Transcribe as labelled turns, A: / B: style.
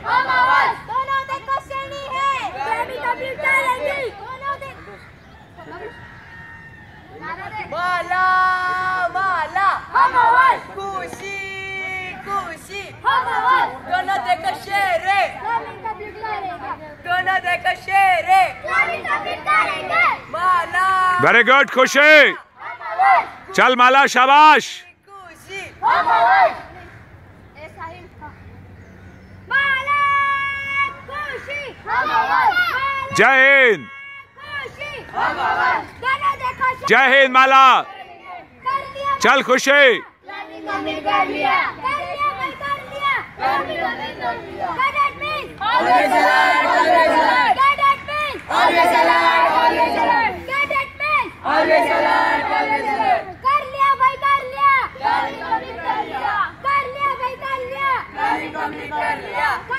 A: हम आवाज दोनों देखो श्रेणी है
B: माला माला
A: हम आवाज
B: खुशी खुशी
A: हम आवाज
B: दोनों देखो शेरे दोनों देखो शेरे माला
C: वेरी गुड खुशी चल माला शाबाश
B: खुशी
A: हम आवाज माला खुशी हम आवाज
C: जय हिंद
A: खुशी हम आवाज दोनों देखो
C: जय हिंद माला
A: कर लिया
C: चल खुशी
A: कर लिया भाई कर लिया cadet mean
B: always alert
A: cadet mean
B: always alert
A: cadet mean
B: always alert
A: कर लिया भाई कर लिया
B: कर लिया
A: कर लिया भाई कर लिया
B: कर लिया